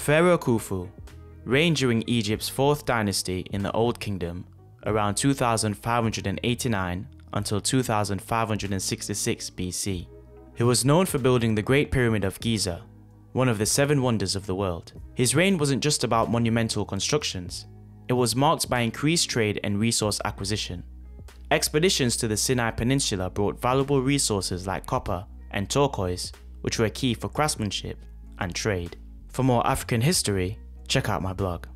Pharaoh Khufu reigned during Egypt's 4th dynasty in the Old Kingdom around 2589 until 2566 BC. He was known for building the Great Pyramid of Giza, one of the 7 wonders of the world. His reign wasn't just about monumental constructions, it was marked by increased trade and resource acquisition. Expeditions to the Sinai Peninsula brought valuable resources like copper and turquoise, which were key for craftsmanship and trade. For more African history, check out my blog.